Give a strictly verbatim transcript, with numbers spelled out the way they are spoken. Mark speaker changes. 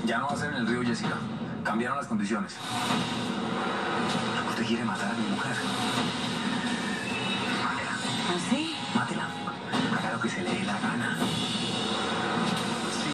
Speaker 1: Ya no va a ser en el río, Jessica. Cambiaron las condiciones. Usted quiere matar a mi mujer.
Speaker 2: ¿Ah, sí?